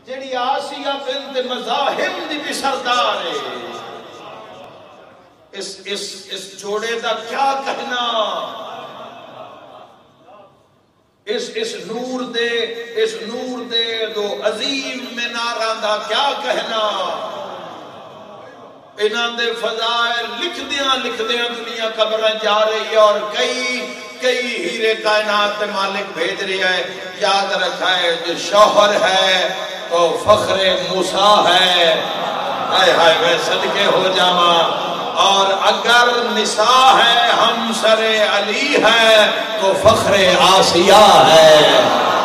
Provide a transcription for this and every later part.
جڑی آسیہ بنت مزاحم دی بھی سردار ہے. اس جوڑے دا کیا کہنا، اس نور دے دو عظیم میناراں دا کیا کہنا. انہاں دے فضائل لکھدیاں دنیا قبراں جا رہی ہے، اور کئی ہیرے کائنات کے مالک بھیج رہی ہے. یاد رکھا ہے جو شوہر ہے تو فخر موسیٰ ہے. ہائے ہائے میں صدقے ہو جاواں. اور اگر نساء ہے ہمسر علی ہے تو فخر آسیہ ہے.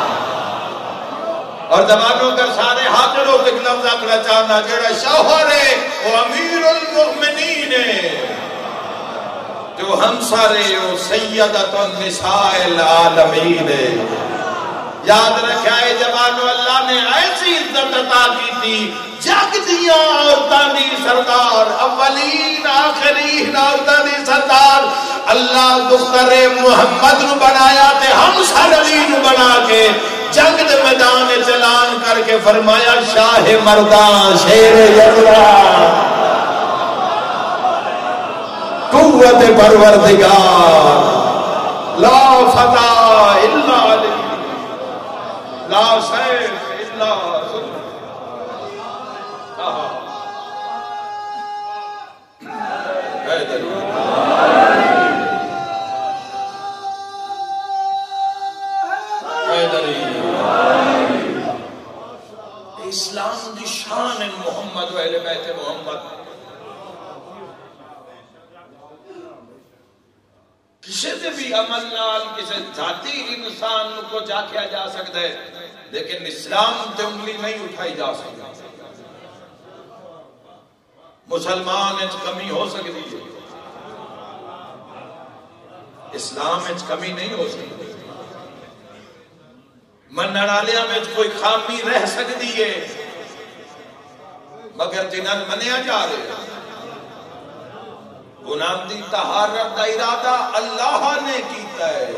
اور زبانوں کا سارے حاضروں کے لفظ اپنا چاہنا جڑا شوہر ہے وہ امیر المؤمنین ہے، جو ہمسر ہے وہ سیدۃ النساء العالمین ہے. یاد رکھا ہے جوانو اللہ نے ایسی عزت عطا کی تھی، جگ دیا عورتاں دی سردار، اولین آخرین عورتاں دی سردار. اللہ دختر محمد نو بنایا تے ہمسر علی نو بنا کے جنگ دے میدان اعلان کر کے فرمایا شاہ مردان شیر یزدان قوت پروردگار لا فتح الا علی لا سیف الا ذل. اسلام دی شان محمد و اہل بیت محمد. کسی سے بھی عمل نال کسی ذاتی انسان کو جا کیا جا سکتا ہے، لیکن اسلام تے انگلی نہیں اٹھائی جا سکتی. مسلمان اچ کمی ہو سکتی ہے، اسلام اچ کمی نہیں ہو سکتی. منن والیاں میں کوئی خامی رہ سکتی ہے، مگر جنہاں منیا جا رہے ہیں انہاں دی طہارت دا ارادہ اللہ نے کیتا ہے.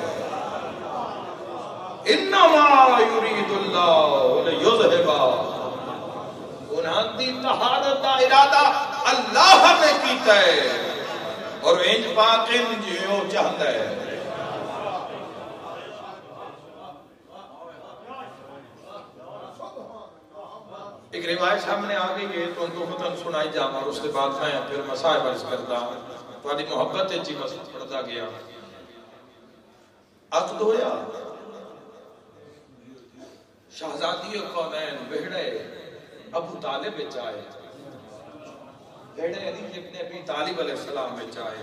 انما یرید اللہ لیذھب، انہاں دی طہارت دا ارادہ اللہ نے کیتا ہے اور انج پاک جو چاہتا ہے. ایک روایت سامنے آ گئی ہے تو ان کو ختم سنائی جانا، اور اس کے بعد میں پھر مسائل عرض کرتا ہوں. تھوڑی محبت جی مسئلہ پڑھتا گیا. عقد ہویا، شہزادی کونین بہڑے ابو طالب وچ آئے، بہڑے علی ابن ابی طالب علیہ السلام وچ آئے.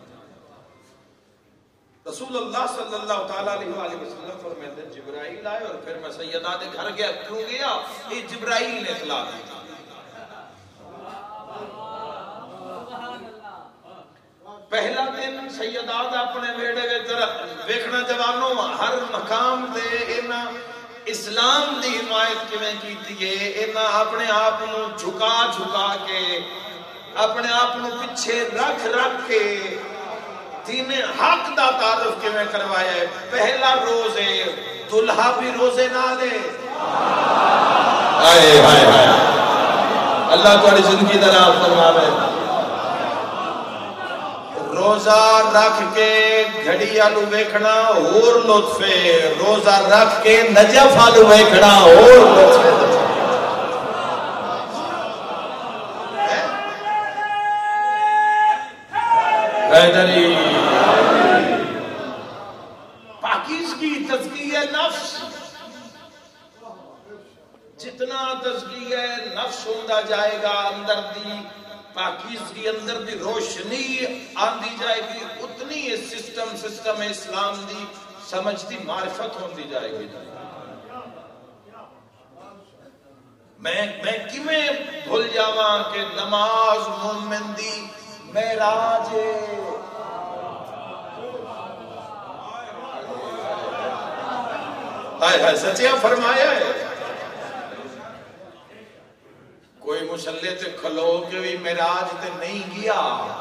رسول اللہ صلی اللہ تعالیٰ علیہ وآلہ وسلم فرماتے ہیں جبرائیل آئے، اور پھر میں سیدہ دے گھر گیا. کیوں گیا؟ یہ جبرائیل نے اطلاع دی. پہلا دن سیدات اپنے بیڑے کے طرف ویکھنا جوانوں ہر مقام دے انہاں اسلام دی حمایت کیویں کیتی ہے. انہاں اپنے آپ نو جھکا کے اپنے آپ نو پیچھے رکھ کے دین حق دا تعارف کیویں کروایا ہے. پہلا روزے دلہا بھی روزے نہ دے. ہائے ہائے ہائے اللہ تمہاری زندگی دراز فرماوے. روزہ رکھ کے گھڑی آلو ویکھنا اور لطف ہے، روزہ رکھ کے نجف آلو ویکھنا اور لطف ہے. پاکیزگی تزکیہ نفس، جتنا تزکیہ نفس ہوتا جائے گا، اندر دی پاکیزگی اندر دی روشنی آندی جائے گی، اتنی سسٹم اسلام دی سمجھ دی معرفت ہوندی جائے گی. میں کیویں بھول جاواں کہ نماز مومن دی معراج ہے. ہائے سچیا فرمایا ہے. کوئی مسلے تے کھلو کے بھی معراج تے نہیں گیا.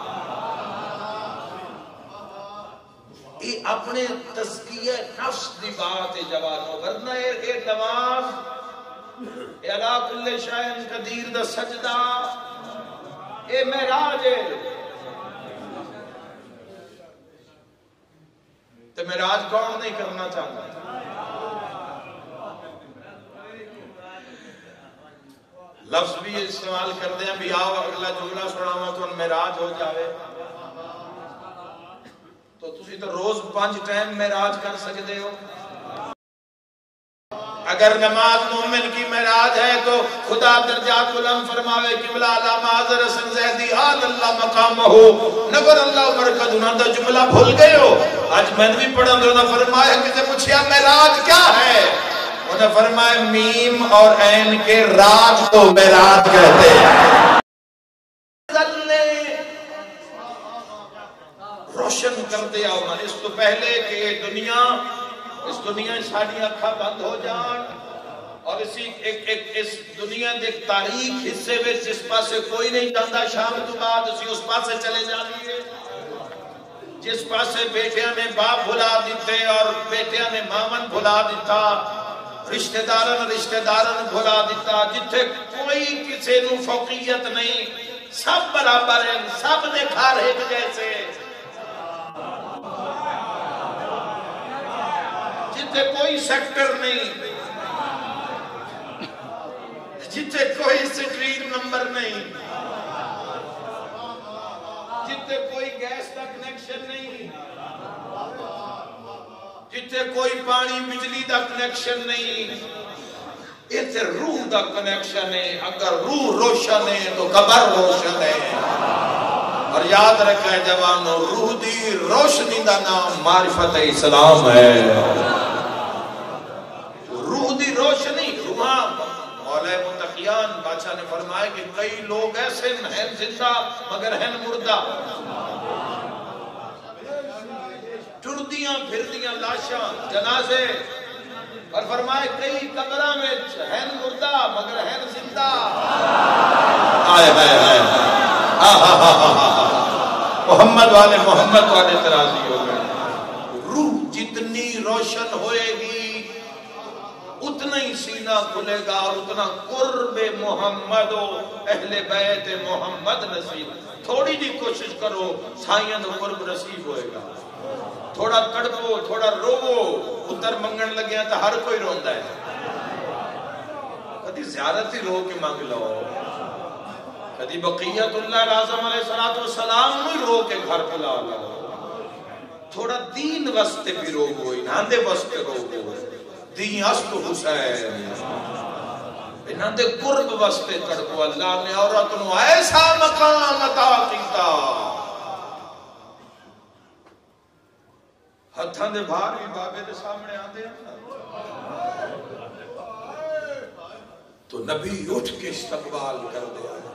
یہ اپنے تزکیہ نفس دی بات ہے جوانوں. ورنہ یہ نماز اعلیٰ کل شائن قدیر دا سجدہ اے معراج ہے تو معراج کون نہیں کرنا چاہتا لفظ بھی استعمال کرتے ہیں بھی آؤ اگلا جملہ سناواں تو معراج ہو جاوے تو تسی تو روز 5 ٹائم معراج کر سکتے ہو اگر نماز مومن کی معراج ہے تو خدا درجات بلند فرماوے قبلہ علی معذر حسن زیدی آل اللہ مقامہ نگر اللہ مرکز انہاں دا جملہ بھول گئے ہو آج میں نے بھی پڑھا انہوں نے فرمایا کسی پوچھیا معراج کیا ہے انہوں نے فرمایا میم اور عین کے راج کو معراج کہتے ہیں روشن کر دیا اس تو پہلے کہ اس دنیا ساڑھی اکھا بند ہو جان اور اس دنیا دے تاریخ حصے میں جس پاسے کوئی نہیں جاندہ شام تو بعد اسی اس پاسے چلے جانی ہے جس پاسے بیٹیاں نے باپ بھلا دیتے اور بیٹیاں نے مامن بھلا دیتا رشتہ دارن بھلا دیتا جتھے کوئی کسی نو فوقیت نہیں سب برابر ہیں سب نے کھار ایک جیسے جتھے کوئی سیکٹر نہیں جتھے کوئی سٹریٹ نمبر نہیں جتھے کوئی گیس کا کنیکشن نہیں جتھے کوئی پانی بجلی کا کنیکشن نہیں اتھے روح کا کنیکشن ہے اگر روح روشن ہے تو قبر روشن ہے اور یاد رکھیں جوانو روح دی روشنی دا نام معرفت اسلام ہے روح دی روشنی روحاں مولا متقیان بادشاہ نے فرمایا کہ کئی لوگ ایسے ہیں زندہ مگر ہیں مردہ ٹردیاں پھردیاں لاشاں جنازے اور فرمائے کئی قبرہ میں ہیں مردہ مگر ہیں زندہ آئے محمد والے ترازی ہو گئے روح جتنی روشن ہوئے گی اتنا ہی سینہ کھلے گا اور اتنا قرب محمد و اہل بیت محمد نصیب تھوڑی جی کوشش کرو سائیں دا قرب نصیب ہوئے گا تھوڑا تڑپو تھوڑا روو اتر منگن لگیا تو ہر کوئی روندا ہے کدی زیارت ہی رو کے مانگ لو کدی بقیت اللہ العظم علیہ السلام میں رو کے گھر بلا لو تھوڑا دین واسطے بھی رو گو انہاں دے واسطے رو گو دین است حسین انہاں دے قرب واسطے تڑپو اللہ نے عورت نو ایسا مقام عطا کیتا ہتھاں دے باہر بھی بابے دے سامنے آندے ہیں تو نبی اٹھ کے استقبال کر دیا